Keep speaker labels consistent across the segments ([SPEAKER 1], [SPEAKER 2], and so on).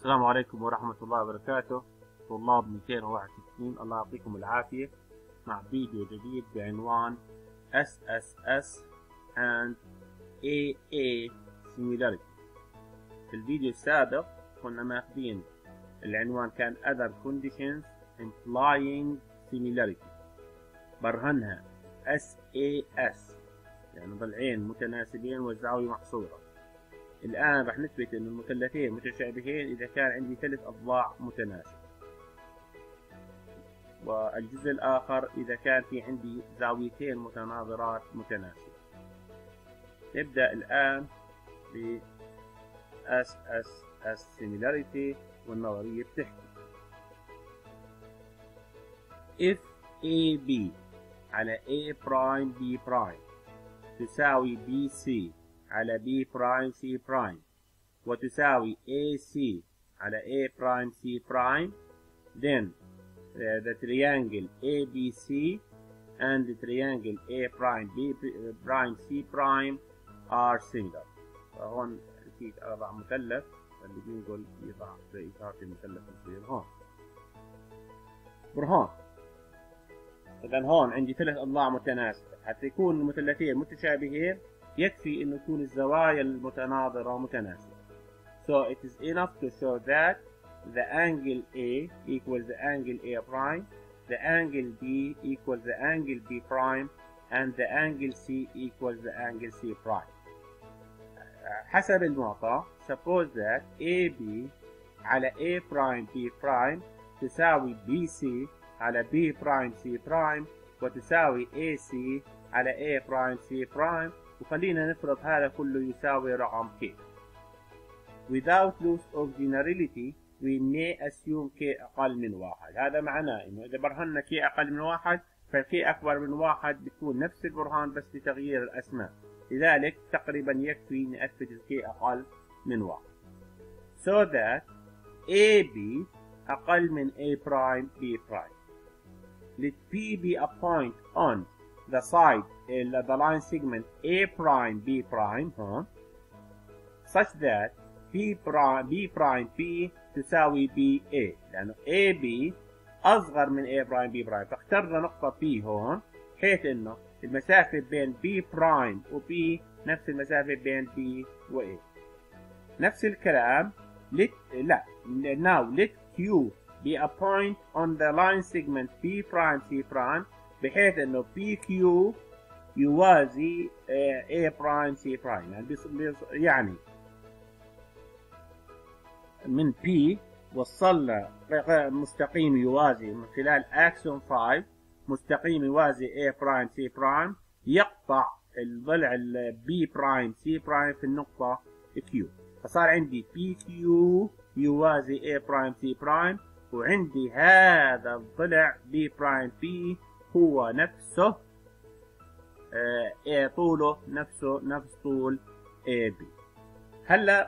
[SPEAKER 1] السلام عليكم ورحمة الله وبركاته. طلاب 261 الله يعطيكم العافية مع فيديو جديد بعنوان SSS and AA Similarity. في الفيديو السابق كنا ماخذين العنوان كان Other Conditions Implying Similarity، برهنها SAS يعني ضلعين متناسبين والزاوية محصورة. الآن رح نثبت أن المثلثين متشابهين إذا كان عندي 3 أضلاع متناسبة، والجزء الآخر إذا كان في عندي زاويتين متناظرات متناسبة. نبدأ الآن ب SSS Similarity والنظرية بتحكي if AB على A prime B prime تساوي BC على B prime C prime وتساوي AC على A prime C prime, then the triangle ABC and the triangle A prime B prime C prime are similar. فهون نسيت أضع مثلث، اللي بينقل يضع زي إشارة المثلث الصغير هون. برهان. إذا هون عندي 3 أضلاع متناسبة، حتى يكون المثلثين متشابهين يكفي إنه تكون الزوايا المتناظرة متناسبة. So it is enough to show that the angle A equals the angle A prime, the angle B equals the angle B prime, and the angle C equals the angle C prime. حسب المعطى suppose that AB على A prime B prime تساوي BC على B prime C prime وتساوي AC على A prime C prime، وخلينا نفرض هذا كله يساوي رقم K. Without loss of generality we may assume K أقل من 1. هذا معناه إنه إذا برهنا K أقل من 1 فK أكبر من 1 بتكون نفس البرهان بس بتغيير الأسماء، لذلك تقريبا يكفي نثبت K أقل من 1. So that AB أقل من A prime B prime. Let P be a point on the side the line segment A prime B prime such that B prime P تساوي BA، لأنه AB أصغر من A prime B prime، فاخترنا نقطة P هون حيث إنه المسافة بين B prime و P نفس المسافة بين B و A. نفس الكلام now let Q be a point on the line segment P prime C prime بحيث إنه PQ يوازي A prime C prime، يعني من P وصلنا مستقيم يوازي من خلال أكسون 5 مستقيم يوازي A prime C prime يقطع الضلع B prime C prime في النقطة Q، فصار عندي PQ يوازي A prime C prime، وعندي هذا الضلع B prime P هو نفسه طوله نفس طول AB. هلا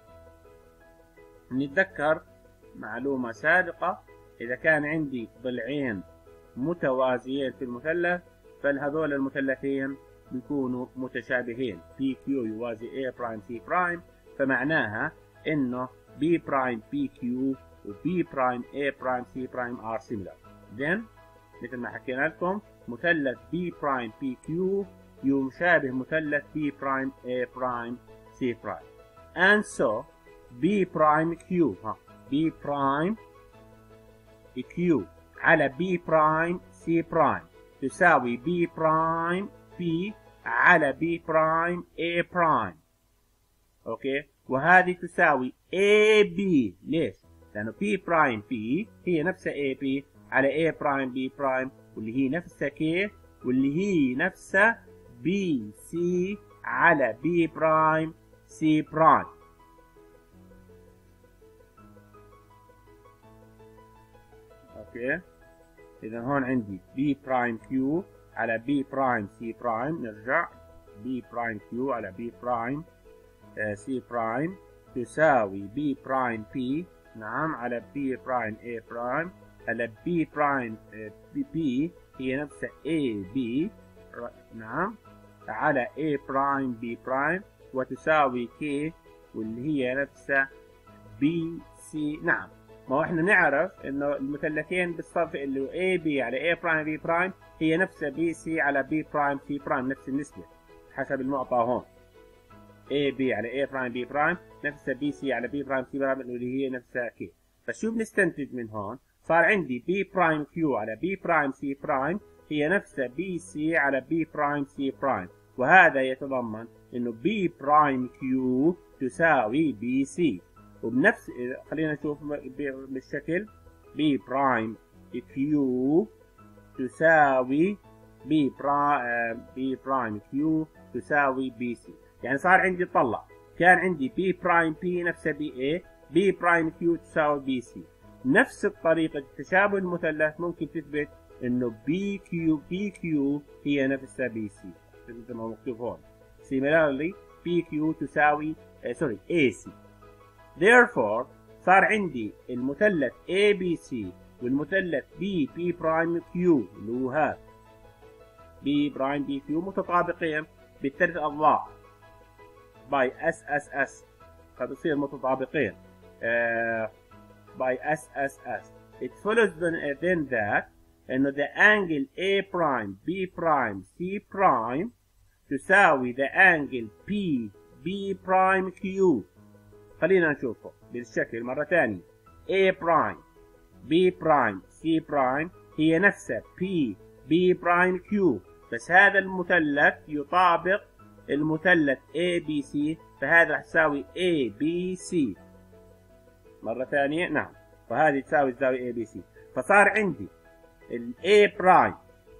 [SPEAKER 1] نتذكر معلومة سابقة، إذا كان عندي ضلعين متوازيين في المثلث فهذول المثلثين بيكونوا متشابهين، PQ يوازي A prime C prime، فمعناها إنه B prime PQ و B prime A prime C prime are similar. then مثل ما حكينا لكم مثلث B prime PQ يشابه مثلث B prime A prime C prime، and so B prime Q B prime Q على B prime C prime تساوي B prime P على B prime A prime. اوكي، وهذه تساوي AB. ليش؟ لأنه P prime P هي نفسها AB على A prime B prime، واللي هي نفسها K، واللي هي نفسها BC على B prime C prime. اوكي، إذا هون عندي B prime Q على B prime C prime، نرجع B prime Q على B prime C prime تساوي B prime P نعم على B prime A prime على B prime P هي نفسها AB نعم على A prime B prime وتساوي K واللي هي نفسها BC سي. نعم، ما هو احنا نعرف انه المثلثين بالصف اللي هو اي بي على اي برايم بي برايم هي نفسها بي سي على بي برايم سي برايم، نفس النسبة حسب المعطى هون. اي بي على اي برايم بي برايم نفسها بي سي على بي برايم سي برايم، اللي هي نفسها كي. فشو بنستنتج من هون؟ صار عندي بي برايم كيو على بي برايم سي برايم هي نفسها بي سي على بي برايم سي برايم، وهذا يتضمن انه بي برايم كيو تساوي بي سي. وبنفس خلينا نشوف بالشكل بي برايم كيو تساوي بي برايم كيو تساوي بي سي. يعني صار عندي طلع كان عندي بي برايم بي نفسها بي اي، بي برايم كيو تساوي بي سي. نفس الطريقة تشابه المثلث ممكن تثبت انه بي كيو هي نفسها بي سي مثل ما مكتوب هون. Similarly بي كيو تساوي اي سي. Therefore صار عندي المثلث ABC والمثلث B برايم كيو اللي هو هذا B برايم B كيو متطابقين بالثلاث أضلاع باي SSS، فبصير متطابقين by SSS. It follows then that إنه the angle A prime B prime C prime تساوي the angle P B prime Q. خلينا نشوفه بالشكل مرة ثانية. A prime B prime C prime هي نفسها P B prime Q، بس هذا المثلث يطابق المثلث ABC، فهذا راح تساوي ABC مرة ثانية. نعم، فهذه تساوي الزاوية ABC. فصار عندي ال A prime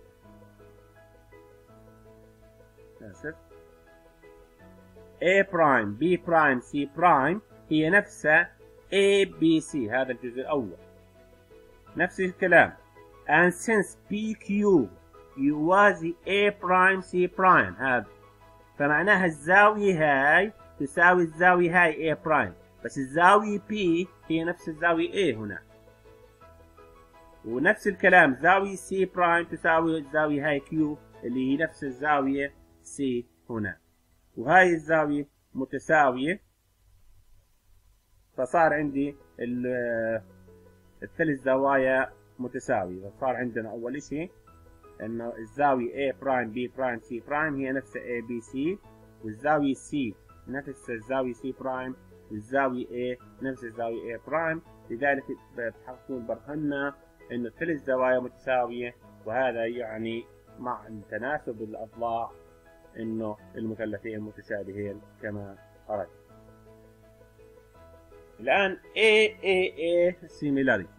[SPEAKER 1] A prime B prime C prime هي نفسها ABC، هذا الجزء الأول نفس الكلام. and since PQ يوازي A prime C prime هذا، فمعناها الزاوية هاي تساوي الزاوية هاي A prime، بس الزاوية P هي نفس الزاوية A هنا. ونفس الكلام زاوية C prime تساوي الزاوية هاي Q اللي هي نفس الزاوية C هنا، وهاي الزاوية متساوية. فصار عندي الثلاث زوايا متساوية. فصار عندنا أول شيء إنه الزاوية A برايم B برايم C برايم هي نفس A B C، والزاوية C نفس الزاوية C برايم، والزاوية A نفس الزاوية A برايم. لذلك بتحققون برهنا إنه الثلاث زوايا متساوية، وهذا يعني مع تناسب الأضلاع إنه المثلثين متشابهين كما أردت. الآن A similarity.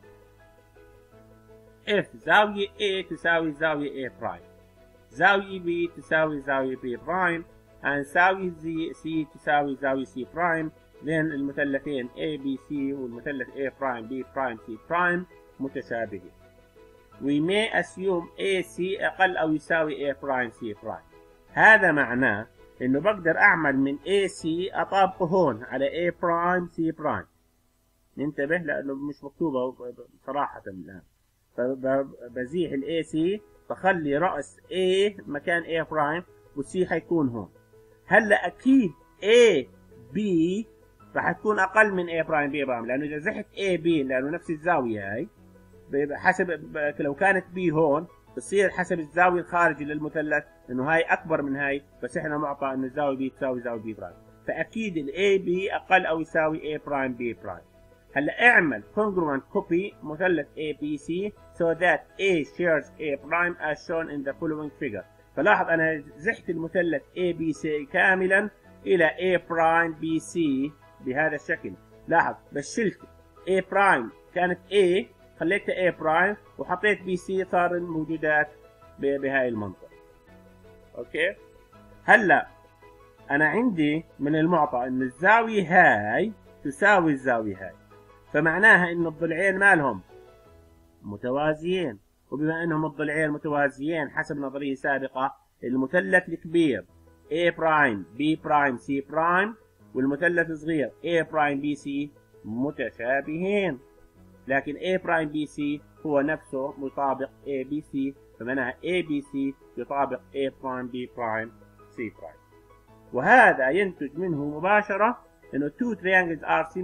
[SPEAKER 1] If زاوية A تساوي زاوية A برايم، زاوية B تساوي زاوية B برايم، and زاوية C تساوي زاوية C برايم، then المثلثين ABC والمثلث A برايم B برايم C برايم متشابهين. We may assume AC أقل أو يساوي A برايم C برايم. هذا معناه إنه بقدر أعمل من AC أطابقه هون على A برايم C برايم. ننتبه لأنه مش مكتوبة صراحة الآن. فبزيح ال AC بخلي رأس A مكان A برايم والC حيكون هون. هلا أكيد A B راح تكون أقل من A برايم B برايم، لأنه إذا زحت A B لأنه نفس الزاوية هاي، حسب لو كانت B هون بصير حسب الزاوية الخارجي للمثلث إنه هاي أكبر من هاي، بس إحنا معطى إنه الزاوية B تساوي زاوية B برايم، فأكيد ال AB أقل أو يساوي A برايم B برايم. هلا اعمل congruent copy مثلث ABC so that A shares A prime as shown in the following figure. فلاحظ أنا زحت المثلث ABC كاملا إلى A prime BC بهذا الشكل. لاحظ بس شلت A prime كانت A خليتها A prime وحطيت BC صار الموجودات بهاي المنطقة. أوكي. هلا أنا عندي من المعطى إن الزاوية هاي تساوي الزاوية هاي، فمعناها إن الضلعين مالهم متوازيين، وبما إنهم الضلعين متوازيين حسب نظرية سابقة المثلث الكبير A برايم B برايم C برايم والمثلث الصغير A برايم B C متشابهين، لكن A برايم B C هو نفسه مطابق A B C، فمعناها A B C يطابق A برايم B برايم C برايم. وهذا ينتج منه مباشرة إنه two triangles are similar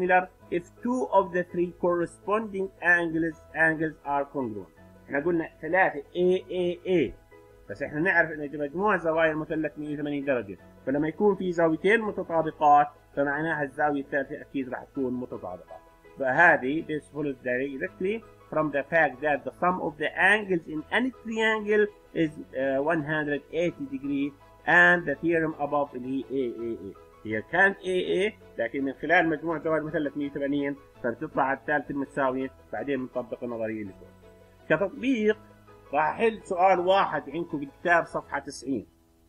[SPEAKER 1] if two of the three corresponding angles are congruent. احنا قلنا 3 AAA، بس احنا نعرف ان مجموع زوايا المثلث 180 درجة، فلما يكون في زاويتين متطابقات فمعناها الزاوية الثالثة أكيد راح تكون متطابقة. فهذه this follows directly from the fact that the sum of the angles in any triangle is 180 degree and the theorem above اللي هي AAA. هي كانت AA، لكن من خلال مجموع زوايا المثلث 180 فبتطلع الثالثة المتساوية، بعدين بنطبق النظرية اللي فوق. كتطبيق راح احل سؤال واحد عندكم بالكتاب صفحة 90.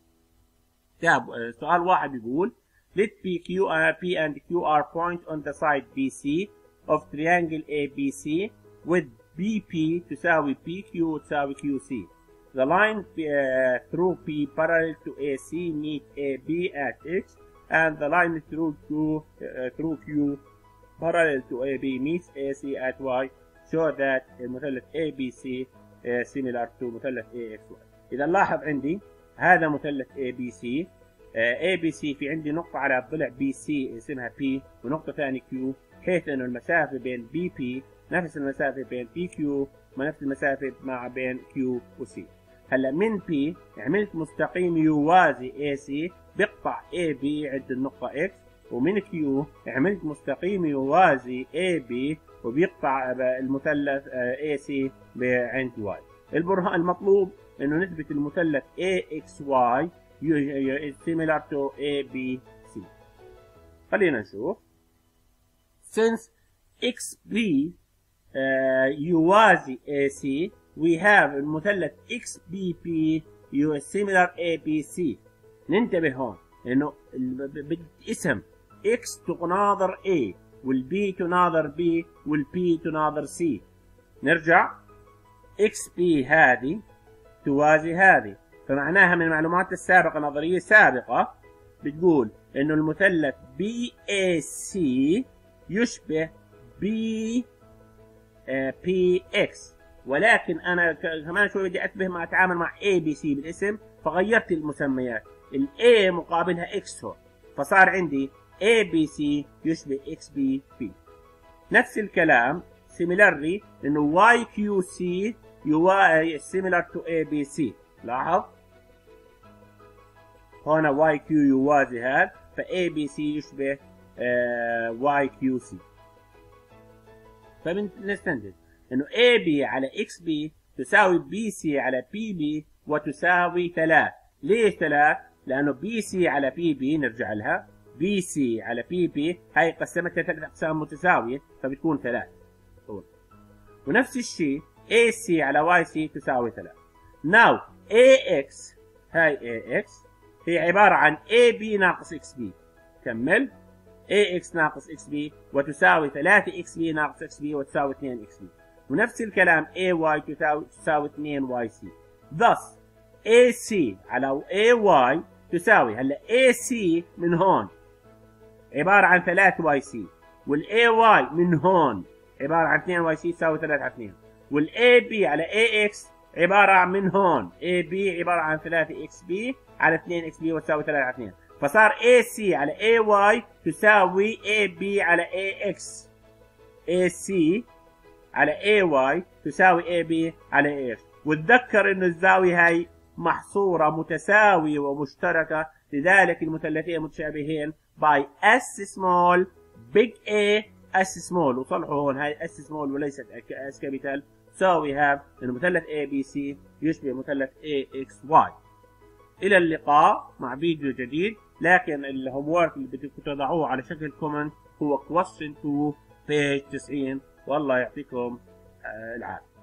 [SPEAKER 1] سؤال واحد بيقول let P and Q are point on the side BC of triangle ABC with BP تساوي PQ وتساوي QC. The line through P parallel to AC meet AB at X and the line through Q parallel to AB meets AC at Y. Show that المثلث ABC similar to مثلث AXY. إذا لاحظ عندي هذا مثلث ABC. ABC في عندي نقطة على الضلع BC اسمها P ونقطة ثانية Q، حيث إنه المسافة بين BP نفس المسافة بين PQ ونفس المسافة مع بين Q و C. هلا من P عملت مستقيم يوازي AC بيقطع AB عند النقطة X، ومن Q عملت مستقيم يوازي AB وبيقطع المثلث AC عند Y. البرهان المطلوب إنه نثبت المثلث AXY is similar to ABC. خلينا نشوف. Since XB يوازي AC we have المثلث XBP similar ABC. ننتبه هون إنه بالاسم X تناظر A والB تناظر B والP تناظر C. نرجع XB هذه توازي هذه، فمعناها من المعلومات السابقة نظرية سابقة بتقول إنه المثلث BAC يشبه BPX، ولكن أنا كمان شوي بدي أتبه ما أتعامل مع ABC بالاسم فغيرت المسميات. A مقابلها X هون، فصار عندي ABC يشبه XBP. نفس الكلام similarly إنه YQC similar to ABC. لاحظ هنا YQ يوازي هذا، فABC يشبه YQC. فبنستنتج إنه AB على XB تساوي BC على PB وتساوي 3. ليش 3؟ لأنه BC على PB نرجع لها، BC على PB هاي قسمتها 3 أقسام متساوية فبتكون 3. ونفس الشيء AC على YC تساوي 3. Now AX هاي AX هي عبارة عن AB ناقص XB. كمل AX ناقص XB وتساوي 3XB ناقص XB وتساوي 2XB. ونفس الكلام AY تساوي 2YC. Thus AC على AY تساوي، هلا AC من هون عبارة عن 3YC والAY من هون عبارة عن 2YC تساوي 3 على 2، والAB على AX عبارة عن من هون AB عبارة عن 3XB على 2XB وتساوي 3 على 2، فصار AC على AY تساوي AB على AX. AC على AY تساوي AB على AX. وتذكر إنه الزاوية هاي محصورة متساوية ومشتركة، لذلك المثلثين متشابهين by S small big A S small. وصلحوا هون هاي S small وليست S capital. So we have المثلث ABC يشبه مثلث AXY. إلى اللقاء مع فيديو جديد، لكن الهوم وورك اللي بدكم تضعوه على شكل كومنت هو question 2 page 90. والله يعطيكم العافية.